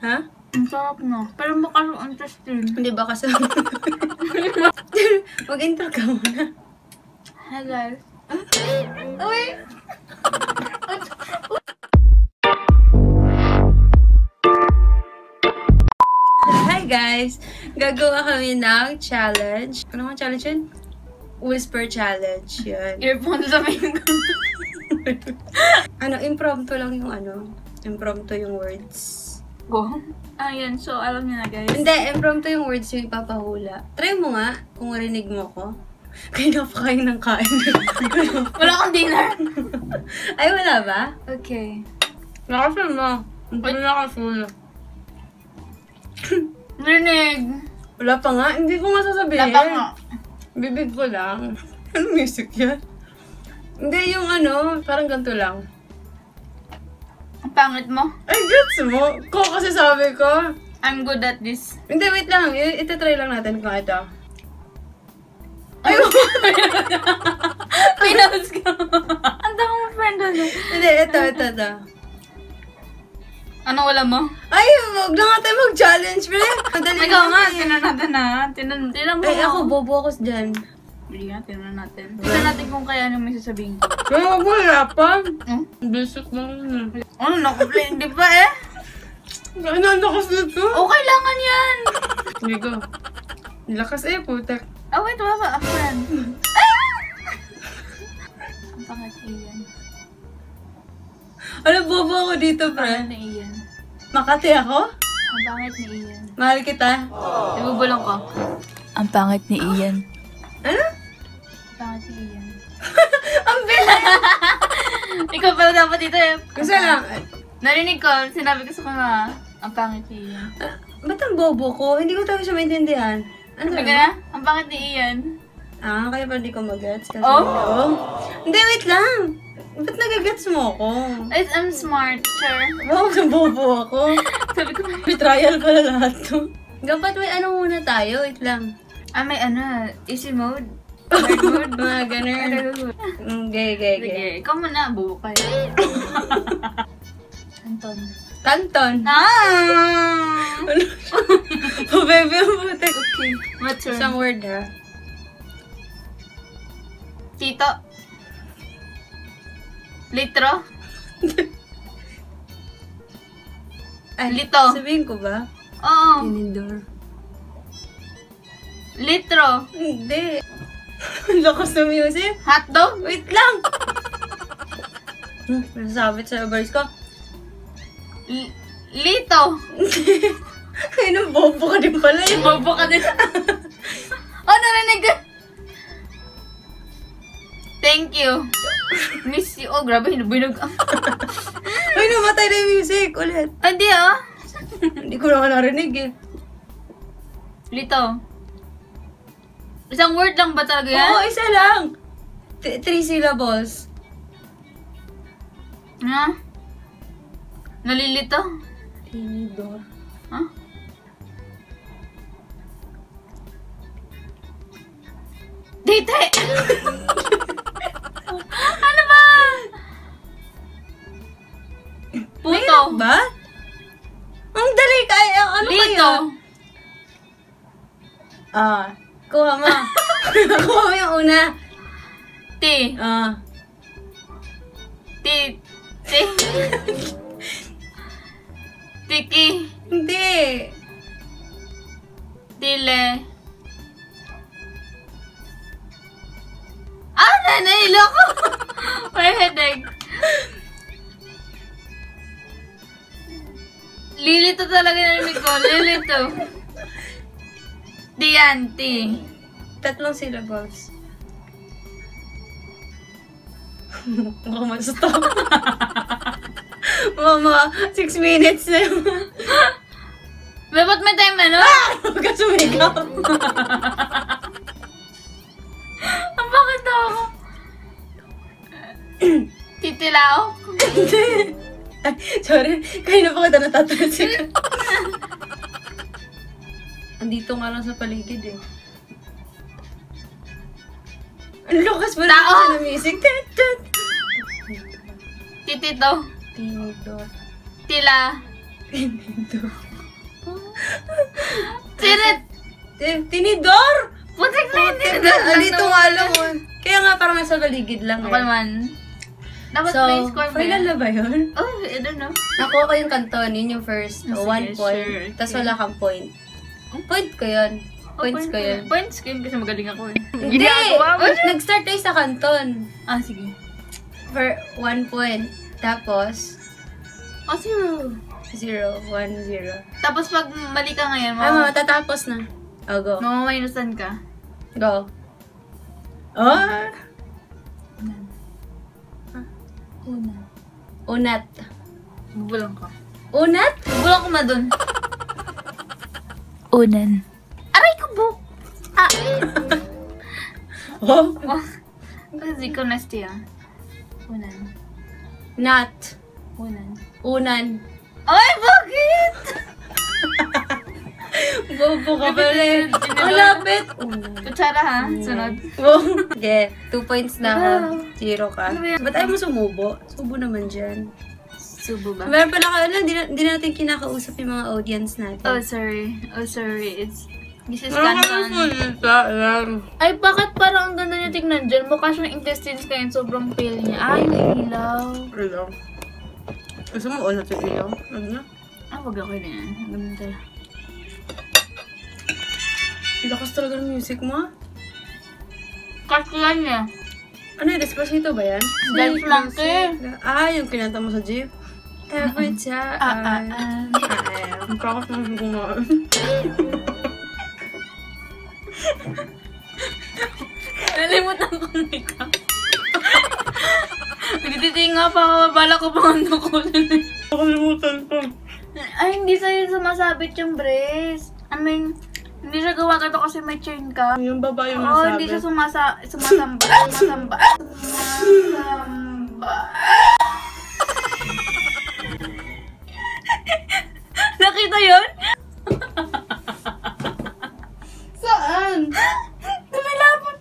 Ha? Ang sarap na. Pero baka interesting. Hindi ba kasi... Mag-intro ka muna. Hi guys. Uy! Hi guys! Gagawa kami ng challenge. Ano nga challenge yun? Whisper challenge. Yan. Earphone sa main ko. Impromptu lang yung impromptu yung words. Go. Ayan, so alam niyo na guys. Hindi, impromptu yung words yung ipapahula. Try mo nga kung marinig mo ko. Kaya napakain ng kain. Wala akong dinner. Ay, wala ba? Okay. Nakasul mo. Hindi nakasul. Narinig. Wala pa nga. Hindi ko nga sasabihin. Wala pa nga. Bibig ko lang. Ano music yan? Hindi, yung parang ganito lang. Ang pangit mo. Ay, gets mo? Ko kasi sabi ko. I'm good at this. Hindi, wait lang. Ito-try lang natin kung ito. Ay, pinos ko. Ang dami mo friend doon. Hindi, ito. Ano wala mo? Ay, wag na nga tayo mag-challenge, pre. Madali Ikaw nga, natin. tinan natin na. Tinan mo. Ay, ako, bobo ako dyan. Hindi nga, tinan natin. Tinan natin kung kaya ano may sasabihin ko. Pero wag mo hirapan. Hmm? Basic lang yun. Ano, nakuplay? Hindi pa eh. Nanakas na to. Oh, kailangan yan. Hindi ko. Lakas putek. Oh, wait, wala pa. Friend. Ang pangat ni Ian. Ano, bobo ako dito, Ang pangat pre. ni Ian. Makati ako? Ang pangit ni Ian. Mahal kita. Ibubulong ko. Ang pangit ni Ian. Ano? Ang pangit ni Ian. Ang bilis! Ikaw pala dapat dito eh. Gusto lang. Narinig ko, sinabi ko sa kanya, ang pangit ni Ian. Ba't ang bobo ko? Hindi ko talaga siya maintindihan. Ano Sabi ba? ka na? Ang pangit ni Ian. Kaya pala di ko mag-gets. Kasi Oh? Hindi, wait lang. Ba't nag-gets mo ako? I'm smart, sure. Bakit bobo ako? Sabi ko, May trial pala lahat to. Dapat may muna tayo. Wait lang. may easy mode. Hard mode. Mga ganun. Gay. Sige, ikaw muna, bubukay. Anton. Kanton. Ah! Ano? Oh, baby, ang puti. Okay, my turn. Isang word, ha? Tito. Litro. Ay, Lito. Sabihin ko ba? Oo. Tinidor. Litro. Hindi. Ang lakas ng music. Hotdog. Wait lang. Nasabit sa voice ko. Lito. Ay, nang bobo ka din pala eh. Bobo ka din. Oh, narinig ka. Thank you. Miss you. Oh, grabe, hinubinog. Ay, namatay na yung music. Ulit. Hindi ah. Hindi ko naman narinig eh. Lito. Isang word lang ba talaga yan? Oo, isa lang. 3 syllables. Ha? Nalilito? Tinidor. Ha? Dite! Ano ba? Puto. Mahirap ba? Ang dali kaya. Ano Lito. kaya? Kuha mo. Kuha mo yung una. Ti. Ti. Ti. Tiki. Hindi. Tile. Nanahilo ko. May headache. Lilito talaga narinig ko. Lilito. Dianti. 3 syllables. Baka mag-stop. Mga 6 minutes na yun. Dapat may time ano? Huwag ka sumigaw. Ang bakit daw ako? Titilao? Ay, sorry. Kaya na pa kita natatansin. Andito nga lang sa paligid eh. Ang lakas mo Tao! ng music. Titito. Tinidor. Tila. Tinit! Tinidor! Putik na yung tinidor lang Dito nga lang. Kaya nga parang nasa baligid lang. Ako naman. Dapat So, may score ba final yan? na ba yun? Oh, I don't know. Nakuha ko yung kanton, yun yung first. Sige, 1 point. sure. Tapos Okay. wala kang point. Point ko yun. Points ko yun. Points ko yun kasi magaling ako eh. Hindi! Nag-start tayo sa kanton. Ah, sige. For 1 point. Tapos, Oh, 0. 0, 1, 0. Tapos pag mali ka ngayon, Matatapos na. Oh, go. mamamayinusan ka. Go. Oh! Una. Unat. Bubulang ka. Unat? Bubulang ko ma dun. Unan. Aray ko bu! Ah! Oh? Oh. Kasi ko nasty ah. Unan. Nat. Unan. Unan. Ay, bakit? Bobo ka pala eh. Ang lapit. Unan. Kutsara ha? Sunod. Okay, 2 points na ako. 0 ka. Ba't ayaw mo sumubo? Subo naman dyan. Subo ba? Meron pala ka, hindi natin kinakausap yung mga audience natin. Oh, sorry. Oh, sorry. This is canon. Ay, bakit parang ang ganda niya tignan dyan? Mukha siyang intestines kaya sobrang pale niya. Ay, may ilaw. Ilaw. Gusto mo ulit yung ilaw? Ano na? Ah, wag ako na yan. Ang ganda. Lakas talaga ng music mo. Kasulan niya. Ano yun? Despacito ba yan? Dance monkey. Ah, yung kinanta mo sa jeep? Every time. Ang kakas mo yung gumawa. Nalimutan ko na ikaw. Nagtitinga pa ako. Bala ko pang ano ko. Nakalimutan ko. Ay, hindi sa'yo sumasabit yung brace. I mean, hindi siya gawa ganito kasi may chain ka. Yung babae yung Oo, nasabi. hindi siya sumasamba. Sumasamba. Nakita yun? Saan? Tumilapan.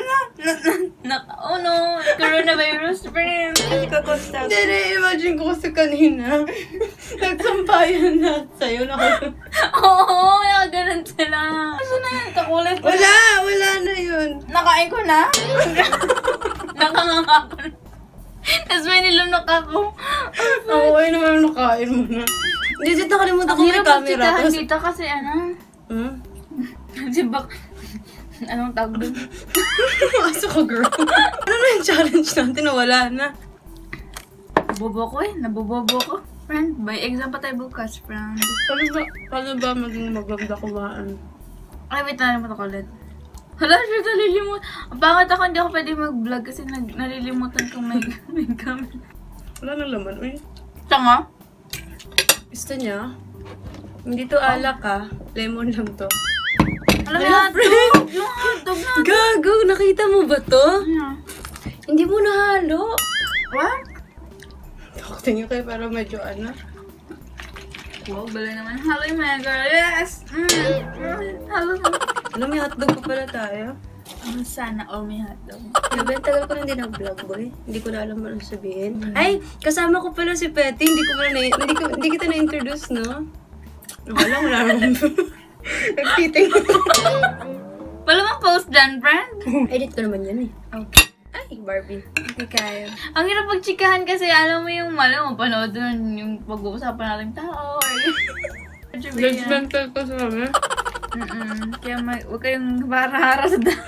Oh no, coronavirus, friend. Kasi kakontak. Hindi, na-imagine ko kasi kanina. Nagsampayan na sa'yo. Oo, nakaganan sila. Ano na yan? Kakulit ko. Wala na yun. Nakain ko na? Nakanganga ko na. Tapos may nilunok ako. Oo, ay naman nakain mo na. Hindi, dito nakalimutan ko Ang may hirap camera. magtsikahan Tapos, dito kasi ano. hmm? Di ba? Anong tawag doon? Aso ka, girl. Ano na yung challenge natin na wala na? Nabobo ko eh. Nabobobo ko. Friend, by exam pa tayo bukas, friend. Paano ba maging maganda kumaan? Ay, wait na naman ako ulit. Hala, siya nalilimut. Bakit ako hindi ako pwede mag-vlog kasi nalilimutan kong may camera. Wala nang laman, uy. Tanga? Gusto niya? Hindi to alak ah. Lemon lang to. Alam mo Hello, yan, friend! yung hotdog na. Gago! Nakita mo ba to? Ano? Hindi mo nahalo. What? Tingin kayo pero medyo ano. Wow, bala naman. Hello, my girl. Yes! Hello. Alam, may hotdog pa pala tayo. Sana all may hotdog. Ang tagal ko na hindi nag-vlog, boy. Hindi ko na alam ano sabihin. Ay, kasama ko pala si Petty. Hindi kita na-introduce, no? Wala naman. Nagtiting. Wala bang post dyan, friend? Edit ko naman yan eh. Okay. Ay, Barbie. Hindi kaya. Ang hirap magchikahan kasi alam mo yung mapanood doon yung pag-uusapan natin tao or Judgmental ko sa amin. Kaya huwag kayong para-hara sa daan.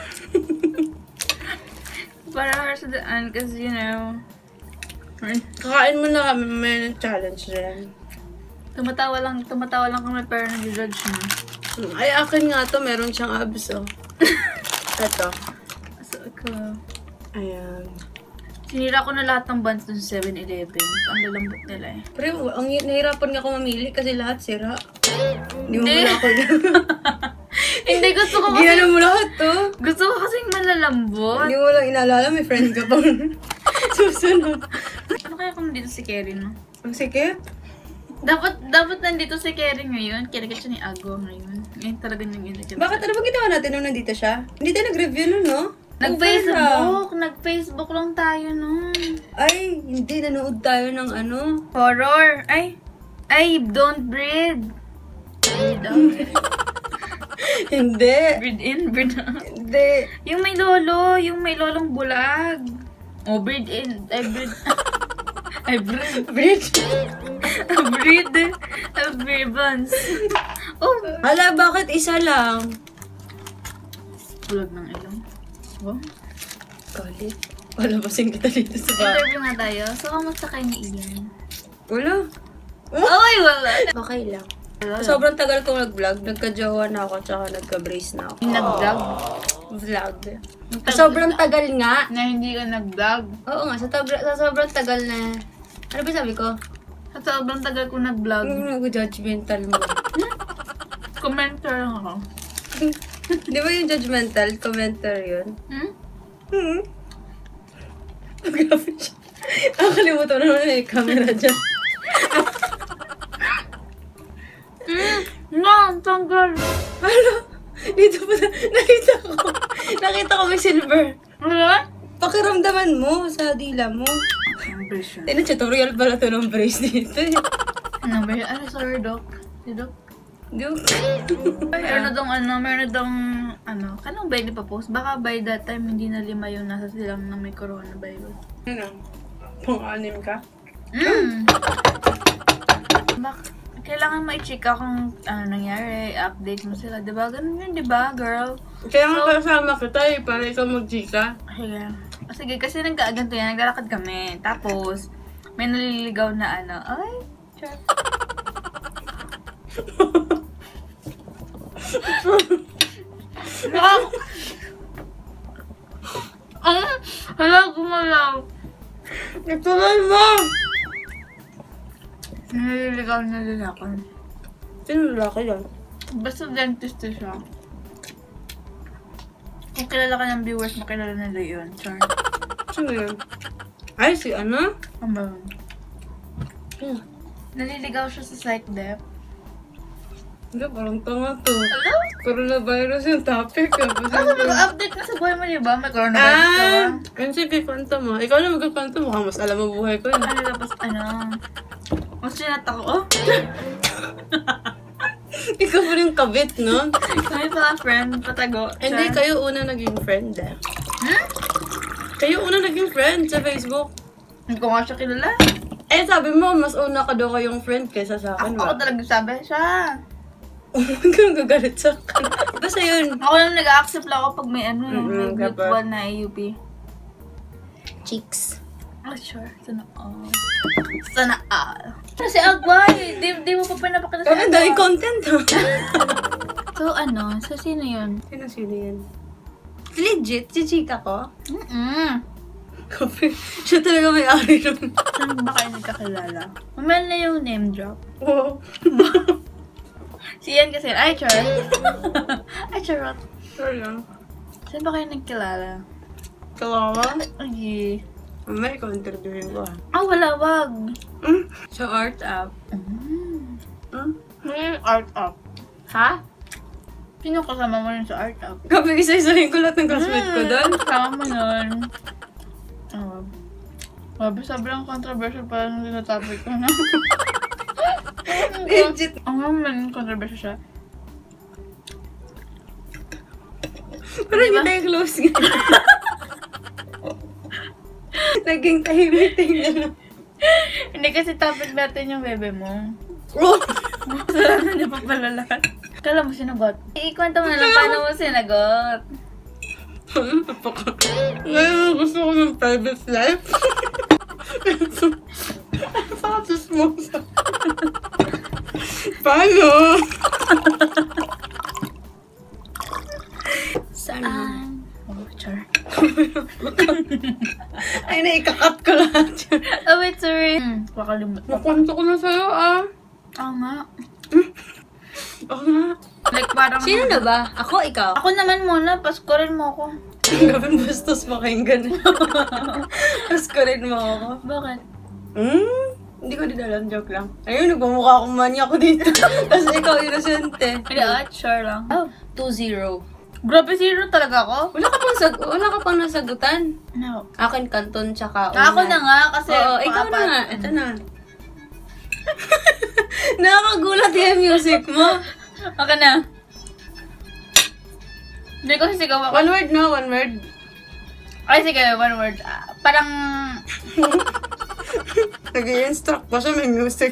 Para-hara sa daan kasi you know. Kakain mo na kami. May challenge rin. Tumatawa lang kami pero nag-judge mo. Ay, akin nga to. Meron siyang abs, oh. Ito. So, ako. Ayan. Sinira ko na lahat ng buns dun sa 7-Eleven. Ang lalambot nila eh. Pero ang nahirapan nga ako mamili kasi lahat sira. Hindi mo Hindi. muna ako Hindi, gusto ko kasi... Ginano mo lahat to. Gusto ko kasing malalambot. Hindi mo lang inaalala. May friend ka pang susunod. Ano kaya kung nandito si Kerry, no? Ang sikip. Dapat nandito si Kerry ngayon. Kinagat siya ni Ago ngayon. Ngayon talaga nang ginagawa. Bakit? Ano ba ginawa natin nung nandito siya? Hindi tayo nag-review nun, no? Nag-Facebook lang tayo nun. Ay, hindi. Nanood tayo ng ano. Horror. Ay, Ay, don't breathe. Breathe out. Hindi. Breathe in, breathe out. Hindi. Yung may lolong bulag. Oh, breathe in. I breathe. I breathe. Bridge. Breathe. Breathe. Oh, Hala, bakit isa lang? bulag ng ilong. Oh. Galit. Wala basing kita dito sa bahay. Interview nga tayo. So, kamusta kayo ni Ian? Wala. Ay, wala. Okay lang. Sobrang tagal kong nag-vlog. Nagka-jowa na ako, tsaka nagka-brace na ako. Yung nag-vlog? Vlog. Sobrang tagal nga. Na hindi ka nag-vlog? Oo nga, sa sobrang tagal na... Ano ba sabi ko? Sa sobrang tagal ko nag-vlog. Nag-judgmental mo. Commenter lang ako. Di ba yung judgmental? Commenter yun? Hmm? Grabe siya. Nakalimutan na naman yung camera dyan. No, tanggal. Ano? Dito pa nakita ko. Nakita ko may silver. Wala? Pakiramdaman mo sa dila mo. Impression. Tutorial pala to ng brace dito. Number, ano, sorry, Doc. Si Doc. Dude. Meron na dong, kanong ba hindi pa post? Baka by that time, hindi na 5 yung nasa silang na may coronavirus. Ano? Pang-anim ka? Kailangan ma-i-chika kung ano nangyari, update mo sila. Diba? Ganun yun, diba, girl? Kaya nga kasama kita eh, para ikaw mag-chika. Sige, kasi nagkaaganto yan, naglalakad kami. Tapos, may naliligaw na ay, sure. Hala, gumalaw. Ituloy mo! Naliligaw na lalaki. Sino lalaki yan? Basta dentist siya. Kung kilala ka ng viewers, makilala nila yun. Char. Sino yun? Ay, si ano? Ano ba yun? Naliligaw siya sa psych dep. Hindi, parang tanga to. Hello? Coronavirus yung topic. Ano mag-update ka sa buhay mo, diba? May coronavirus ka ba? Yun sige, kwento mo. Ikaw na magkakwento mo. Mas alam mo buhay ko yun. Tapos mas sinata ko, Ikaw pa yung kabit, no? Kami pala friend, patago. Hindi, kayo una naging friend eh. Kayo una naging friend sa Facebook. Hindi ko nga siya kilala. Eh, sabi mo, mas una ka daw kayong friend kaysa sa akin, Ako talaga sabi siya. Huwag kang gagalit sa akin. Basta yun. Ako lang nag-accept lang ako pag may may kapag- virtual na AUP. Cheeks. Oh, sure. Sana all. Sana all. Kasi Agway, di mo pa pinapakita Kaya dahil content, ha? So sino yun? Sino yan? Legit, si chika ko? Kape, siya talaga may-ari nun. Saan ba kayo nagkakilala? Mamaya na yung name drop. Wow. Si Ian kasi, ay, char. Ay, charot. Sure lang. Saan ba kayo nagkilala? Kawawa? Ay, May ko-interviewin ko, ha? wala, wag. Sa art app. Art up. Ha? Sino kasama mo rin sa art up? Kape, isa-isahin ko lahat ng classmate ko doon. Kasama mo nun. Sabi, sobrang controversial pa yung topic ko na. Legit. Ang naman, controversial siya. Parang hindi tayo close nga. Naging tahimiting na lang. Hindi kasi topic natin yung bebe mo. Oh! Sana niya pa pala lahat. Kala mo sinagot? Ikwento mo na lang paano mo sinagot. Ngayon gusto ko ng private life. Satis mo sa... Paano? Saan? Char. Ay, naikakat ko lahat yun. Oh, wait, sorry. Pakalimut. Nakwento ko na sa'yo, ah. Oo nga. Oo nga. Like parang... Sino na ba? Ako, ikaw? Ako naman muna, paskorin mo ako. Gawin bastos pakinggan. Pasko rin mo ako. Bakit? Hindi ko din alam, joke lang. Ayun, nagmamukha akong mani ako dito. Kasi ikaw inosente. Hindi, sure lang. Oh, 2-0. Grabe, zero talaga ako. Wala ka pang nasagutan. No. Akin, kanton, tsaka Ako na nga, kasi... Oo, ikaw na nga. pang-apat. Ito na. Nakakagulat yung music mo. Okay na. Hindi ko sisigaw ako. One word, no? One word. Ay, sige, one word. Parang... Nag-i-instruct pa siya, may music.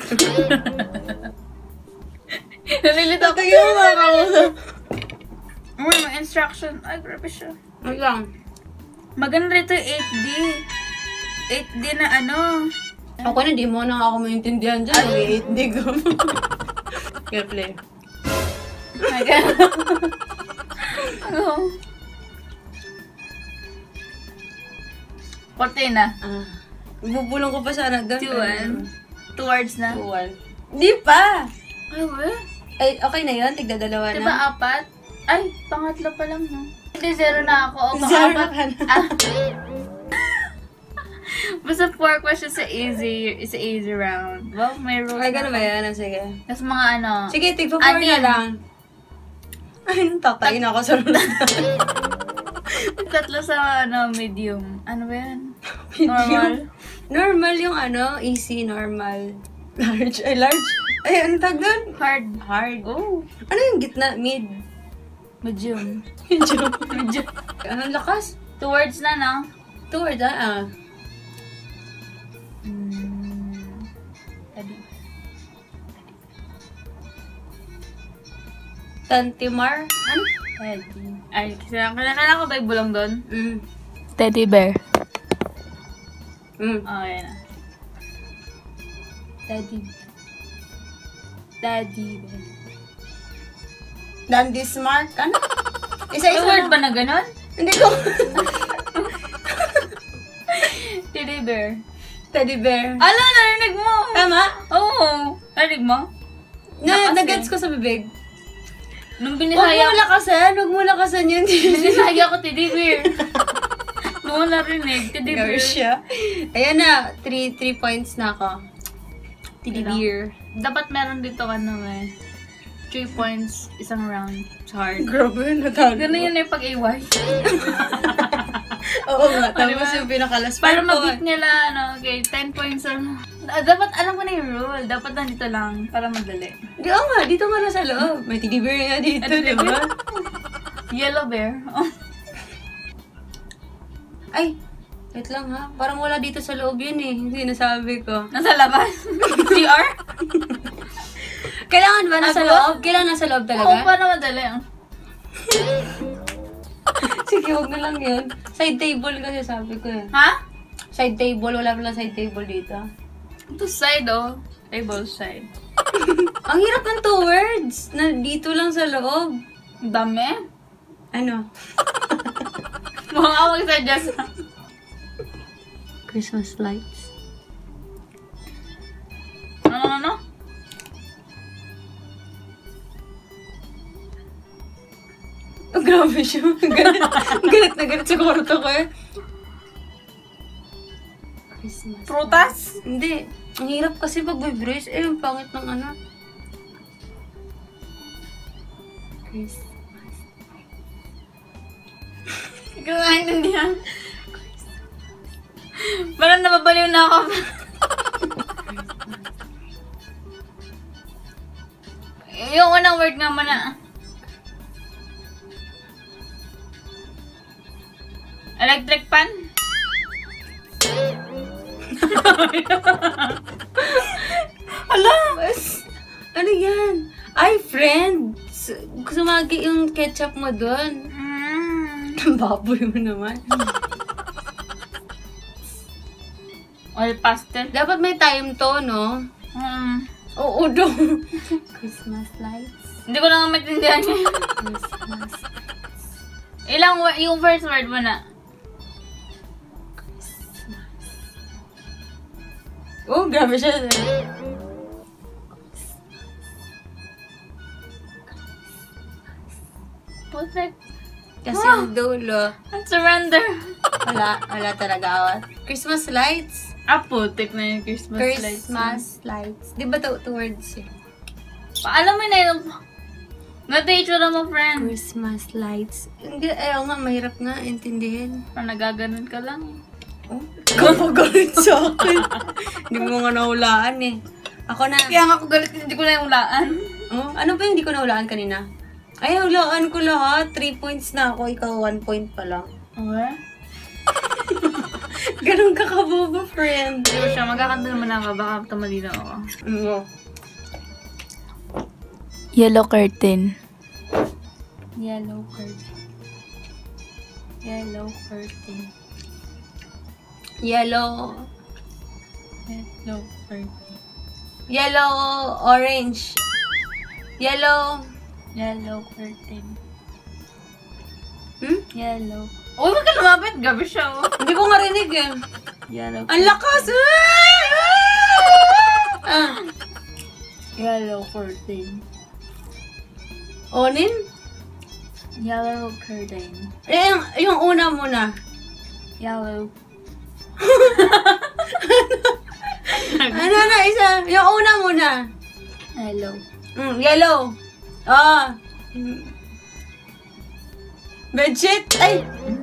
Nalilito ako. Tingin mo makakausap. May instruction. Ay, grabe siya. Wait lang. Maganda rito yung 8D. 8D na ano. Ako na, di mo na ako maintindihan dyan. Mag-8D ko. Kaya play. Ano? Cortina. Bubulong ko pa sana doon. 2 words na. 2-1. Di pa! Ay, weh? Ay, okay na yun? Tigdadalawa na? Diba 4? Ay, pangatlo pa lang, no? Hindi, 0 na ako. O, Zero pang-apat. ka na. Basta 4 questions sa easy round. Well, may rules Ay, gano'n ba yan? Sige. Tapos mga ano. Sige, tigpa 4 na lang. Ay, tatayin ako sa Tatlo sa ano, medium. Ano ba yan? Medium. Normal. Normal yung ano, easy, normal. Large. Ay, large. Ay, ano tag doon? Hard. Hard. Oh. Ano yung gitna? Mid. Medium. Medyo. Medium. Anong lakas? 2 words na, no? 2 words, Tadi. Tantimar? Ano? Teddy. Ay, kailangan ko ba yung bulong doon? Teddy bear. Oh, yan na. Daddy. Daddy. Dandy Smart? Ano? Isa-isa May word lang. ba na ganon? Hindi ko. Teddy bear. Teddy bear. Ala, narinig mo! Tama? Oo. Narinig mo? Lakas Nagets eh. ko sa bibig. Nung Huwag binisaya mo lakasan. Huwag mo lakasan yun. binisaya ko teddy bear. Nung narinig, teddy bear. Gawin siya. Ayan na. 3 points na ako. Teddy Ilang? bear. Dapat meron dito ano eh. 3 points, isang round. It's hard. Grabe, natalo. Ganun yun yung pag-AY. Oo nga. Tapos Diba? yung pinakalas. Para 5 mabit nila, ano, okay, 10 points lang. Dapat, alam ko na yung rule. Dapat nandito lang, para madali. Di, oo nga. Dito nga lang sa loob. May teddy bear nga dito, Teddy di ba? Yellow bear. Oh. Ay, wait lang ha. Parang wala dito sa loob yun eh. Hindi nasabi ko. Nasa labas. CR? Kailangan ba nasa Ako? loob? Kailangan nasa loob Oo, talaga? para madali. Sige, huwag na lang yun. Side table kasi sabi ko eh. Ha? Side table, wala pala side table dito. Ito side, oh. Table side. Ang hirap ng 2 words. Na dito lang sa loob. Ang dami. Ano? Mukhang ako mag-suggest. Christmas lights. Ano? Oh, grabe siya. Galit na galit sa kwarto ko eh. Christmas. Prutas? Hindi. Ang hirap kasi pag may brace. Eh, ang pangit ng ano. Christmas. Hindi ko maintindihan. Parang nababaliw na ako. Yung unang word nga muna. Electric pan? Ala! Ano yan? Ay, friend! Sumagi yung ketchup mo doon. Ang baboy mo naman. Oil pastel? Dapat may time to, no? Oo, do. Christmas lights. Hindi ko lang maintindihan niya. Christmas. Yung first word mo na. Oh, grabe siya. Putek. Kasi yung dulo. Surrender. Wala talaga awat. Christmas lights. Putek na yung Christmas lights. Christmas lights. Di ba 2 words yun? Alam mo na yun. Nga-teacher mo, friend. Christmas lights. Hindi, ayaw nga, mahirap nga intindihin. Parang nagaganon ka lang. Oh, kapagalit sa akin. Hindi mo nga nahulaan eh. Ako na. Kaya nga ako galit, hindi ko na yung hulaan. Oh, ano ba yung hindi ko nahulaan kanina? Ay, hulaan ko lahat. 3 points na ako. Ikaw 1 point pa lang. Okay. Ganun ka kabobo, friend. Hindi ko siya, magkakanta naman ako, baka tumalino ako. Ano? Yellow curtain. Yellow curtain. Yellow curtain. Yellow. Yellow curtain. Yellow, orange. Yellow. Yellow curtain. Hmm? Yellow. Oh, wag ka lumapit. Gabi siya, oh. Hindi ko marinig eh. Yellow Ang lakas! Ah. Yellow curtain. Onin? Yellow curtain. Eh, yung una muna. Yellow. Ano na, isa. Yung una muna. Yellow. Yellow. Ah. Bedsheet. Ay.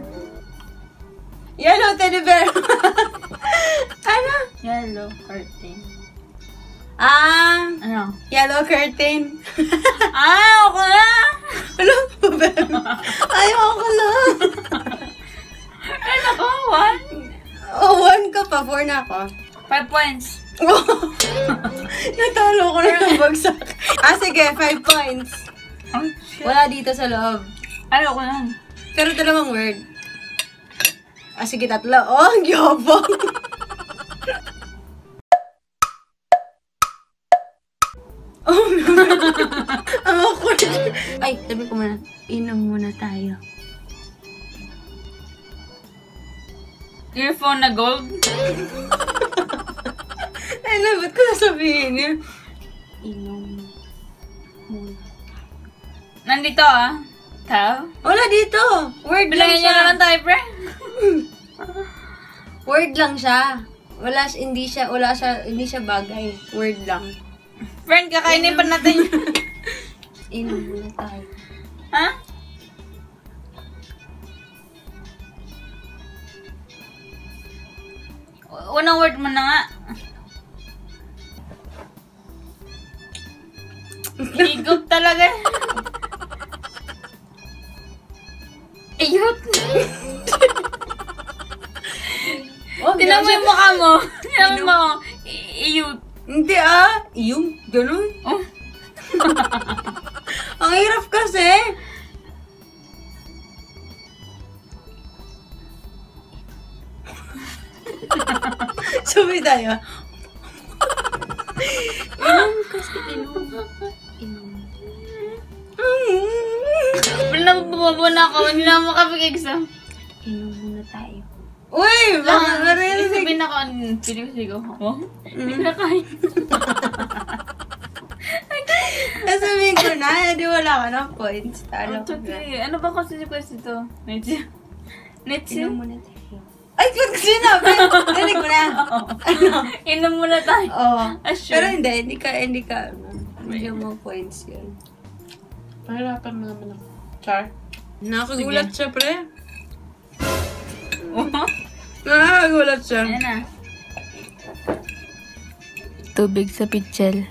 Yellow teddy bear. Ano? Yellow curtain. Ah. Ano? Yellow curtain. Ah, ako na! Ano ba? Ayaw ko lang. Ay, nako, one. Oh, 1 ka pa. 4 na ako. 5 points. Natalo ko na ng bagsak. Ah, sige. 5 points. Oh, shit. Wala dito sa loob. Ayaw ko na. Pero dalawang word. Ah, sige, 3. Oh, ang yabang. Oh, ang awkward. Ay, sabi ko muna. Inom muna tayo. Earphone na gold. Ay, ba't ko nasabihin niya? Inom muna. Nandito, ah. Tao. Wala dito. Word lang Bilangin niya siya. naman tayo, pre. Word lang siya. Hindi siya bagay. Word lang. Friend, kakainin pa natin. Inom muna tayo. Ha? Unang word mo na nga. Higop talaga. Iyot. Oh, Tinan mo yung mukha mo. Tinan mo. Iyot. Hindi ah. Yung, ganun. Oh. Ang hirap kasi. Sabi tayo. Inom kasi, inom. Inom. Wala na bumabuo na ako. Hindi na ako makapag-exam. Inom muna tayo. Uy! Baka narinig. Sabihin ako, piling ko sigaw ako. Hindi na kaya. Sasabihin ko na, di wala ka ng points. Talo ko na. Okay. Ano ba kasi si Quest ito? Netsi? Netsi? Inom muna tayo. Ay, ba't ko sinabi? Narinig mo na. Ano? Inom muna tayo. Oo. Ah, sure. Pero hindi ka, hindi mo points yun. Pahirapan mo naman ako. Char? Nakagulat siya, pre. Oh? Nakagulat siya. Ayan na. Tubig sa pitchel.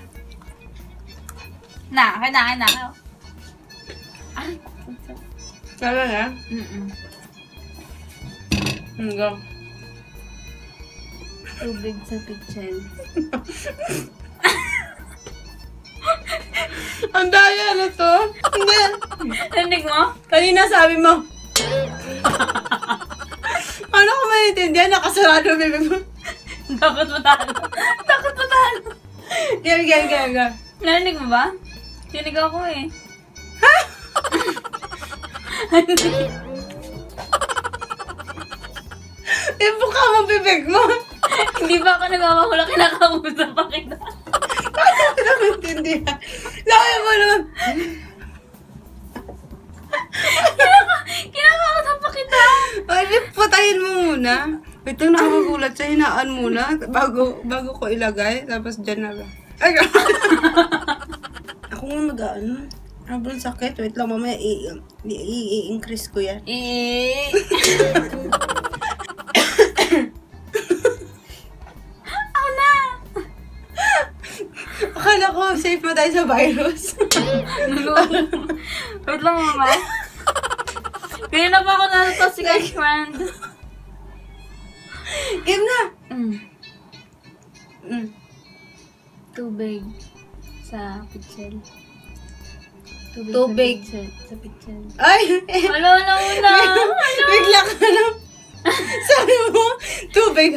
Akin na. Ay. Talaga? Go. Tubig sa pitchel. Ang daya na to. Hindi. Narinig mo? Kanina sabi mo. Ano ko maintindihan? Nakasarado ang bibig mo. Dapat matalo. Dapat matalo. Go. Narinig mo ba? Tinig ako eh. Ibuka mo ang bibig mo. Hindi ba ako nagmamahula kinakausap pa kita? Ano ko na maintindihan? Laki mo naman. Kinakausap pa kita. Ay, patayin mo muna. Ito nakakagulat siya. Hinaan muna. Bago ko ilagay. Tapos dyan na ba? Ay, ako nga mag-ano. Sobrang sakit. Wait lang, mamaya i-increase ko yan. Ako na. safe mo tayo sa virus. Wait lang mama. Kaya na pa ako nalito si Cash Friend. Game na! Tubig. Sa pichel. Tubig. Sa pichel. Ay! Wala. Bigla ka na. Sabi mo, tubig,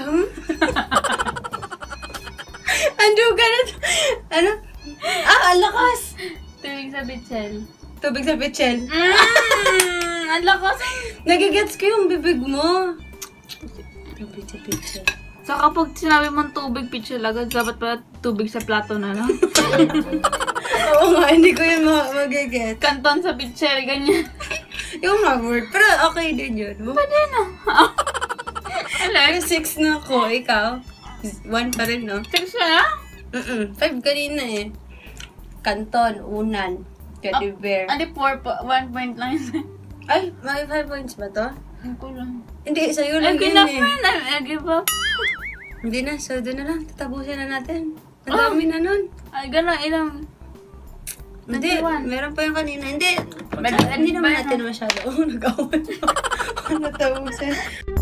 Ando ka na. Ano? Ang lakas! Tubig sa pichel. Tubig sa pichel. Ang lakas. Nagigets ko yung bibig mo. Tubig sa pichel. So kapag sinabi mong tubig, pichel agad, dapat pala tubig sa plato na lang. Oo nga, hindi ko yun magigets. Kanton sa pichel, ganyan. Yung mga word. Pero okay din yun. Pwede na. Alex, 6 na ako. Ikaw? 1 pa rin, no? 6 na? 5 kanina eh. Kanton, unan, teddy bear. Adi 1 point lang yun. Ay, may 5 points ba to? Hindi ko lang. Hindi, sa'yo Ay, lang yun enough eh. na. I give up. Hindi na, so doon na lang. Tatapusin na natin. Ang dami na nun. Ay, gano'n, ilang. Hindi, 21. meron pa yung kanina. Hindi, Hindi hindi naman natin masyado. Nag-awal. Natapusin.